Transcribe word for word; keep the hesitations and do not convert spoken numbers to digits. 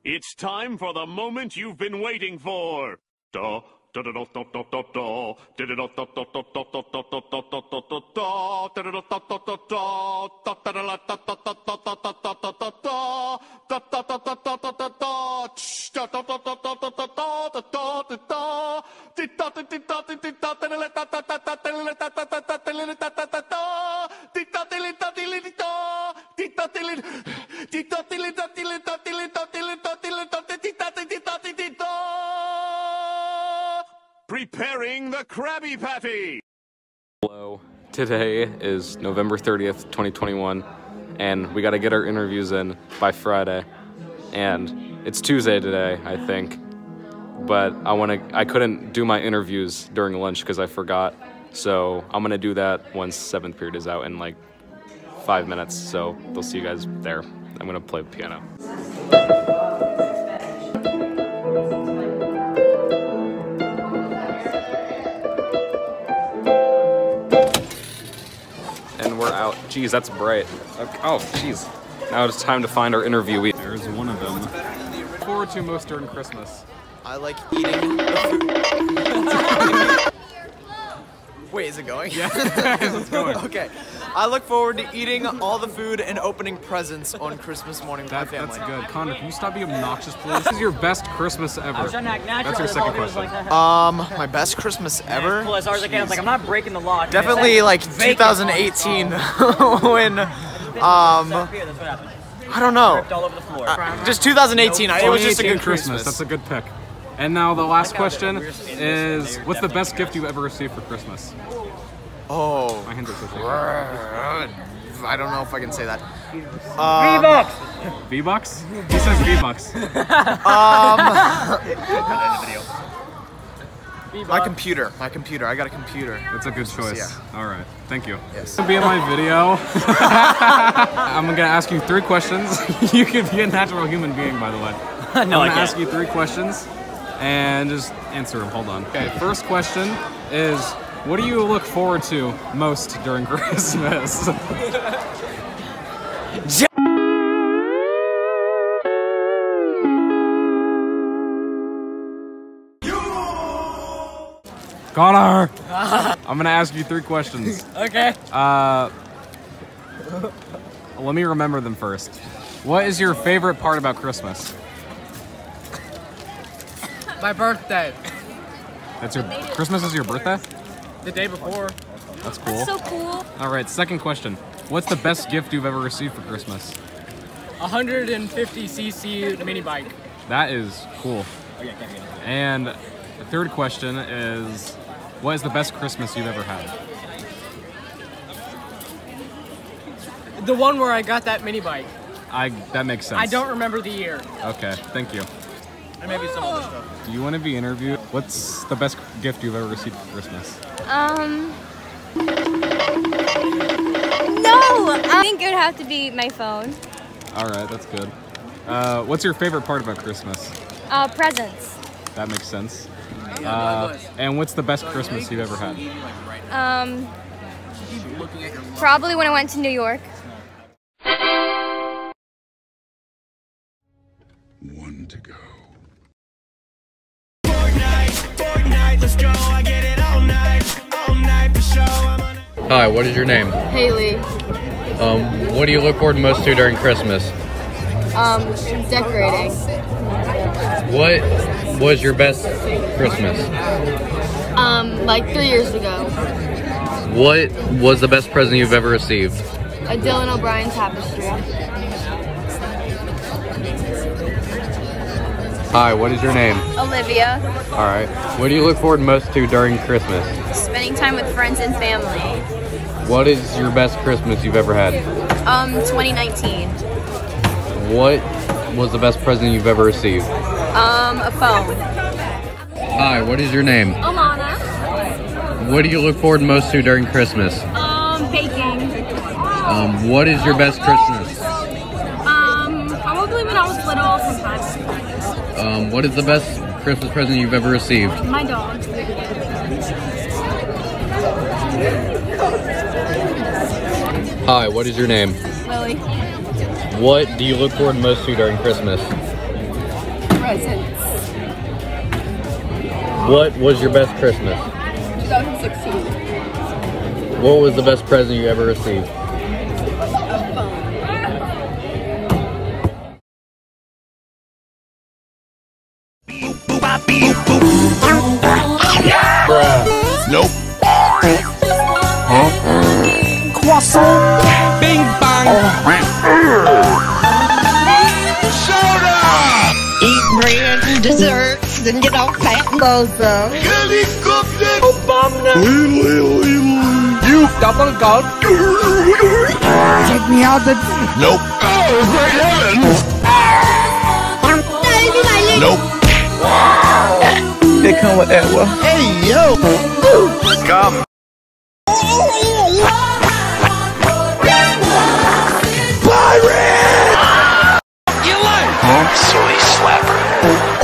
It's time for the moment you've been waiting for. Da, da, da, da, da, da, da, da. Da, da, da, da, da, da, da, da, da, da, da, da, da, da, da. Da, da, da, da, da, da, da. Da, da, da, da, da, da, da, da, da, da, da, da, da. Da, da, da, da, da, da, da, da. Tsh, da, da, da, da, da, da, da, da, da, da, da, da. Di, da, di, di, da, di, di, da, da, da, da, da, da, da, da, da, da, da, da, da, da, da, da, da. Di, da, di, li, da, di, li, di, da. Di, da, di, li, di, da, di, li, da, di, li, da, di, li, da, di, li, da, di, li, da, di, da, di, di, da, di, di, da. Preparing the Krabby Patty. Hello. Today is November thirtieth, twenty twenty-one, and we got to get our interviews in by Friday. And it's Tuesday today, I think. But I want to I couldn't do my interviews during lunch because I forgot. So I'm going to do that once seventh period is out in like five minutes. So they'll see you guys there. I'm going to play the piano. And we're out. Geez, that's bright. Okay. Oh, jeez. Now it's time to find our interviewee. There's one of them. Look forward to most during Christmas. I like eating the food. Wait, is it going? Yeah, it's going. Okay. I look forward to eating all the food and opening presents on Christmas morning with that, my family. That's good. Connor, can you stop being obnoxious, please? This is your best Christmas ever. That's your second question. Um, my best Christmas ever? Well, as hard as I can. I was like, I'm not breaking the law. Definitely like two thousand eighteen when, um, I don't know. Uh, just two thousand eighteen. It was just a good Christmas. That's a good pick. And now the last question is, what's the best gift you've ever received for Christmas? Oh. My hands are so shaky. I don't know if I can say that. Um, V-Bucks! V-Bucks? He says V-Bucks. um, my computer. My computer. I got a computer. That's a good choice. Yeah. All right. Thank you. Yes. To be in my video, I'm going to ask you three questions. You can be a natural human being, by the way. no, I'm I going to can't. ask you three questions and just answer them. Hold on. Okay, first question is, what do you look forward to most during Christmas? Connor! I'm gonna ask you three questions. Okay. Uh, let me remember them first. What is your favorite part about Christmas? My birthday. That's your Christmas is your birthday? The day before. That's cool. That's so cool. All right, second question. What's the best gift you've ever received for Christmas? one hundred fifty c c mini bike. That is cool. And the third question is, what is the best Christmas you've ever had? The one where I got that mini bike. I that makes sense. I don't remember the year. Okay, thank you. And maybe some other stuff. Do you want to be interviewed? What's the best gift you've ever received for Christmas? Um. No, I think it would have to be my phone. All right, that's good. Uh, what's your favorite part about Christmas? Uh, presents. That makes sense. Uh, and what's the best Christmas you've ever had? Um. Probably when I went to New York. One to go. Hi, what is your name? Haley. Um, what do you look forward most to during Christmas? Um, decorating. What was your best Christmas? Um, like three years ago. What was the best present you've ever received? A Dylan O'Brien tapestry. Hi, what is your name? Olivia. All right. What do you look forward most to during Christmas? Spending time with friends and family. What is your best Christmas you've ever had? Um, twenty nineteen. What was the best present you've ever received? Um, a phone. Hi, what is your name? Alana. What do you look forward most to during Christmas? Um, baking. Um, what is your best Christmas? Um, probably when I was little sometimes. Um, what is the best Christmas present you've ever received? My dog. Hi, what is your name? Lily. What do you look forward most to during Christmas? presents. What was your best Christmas? twenty sixteen. What was the best present you ever received? Nope. Huh? Croissant. Bing bang. Soda! Eat bread and desserts, then get all fat and bozo. Helicopter! Obama. You Double gold. Take me out the. Nope. Oh, great heavens! Nope. They come with that one. Hey, yo! Come. Pirate! You like? Huh? Soy slapper.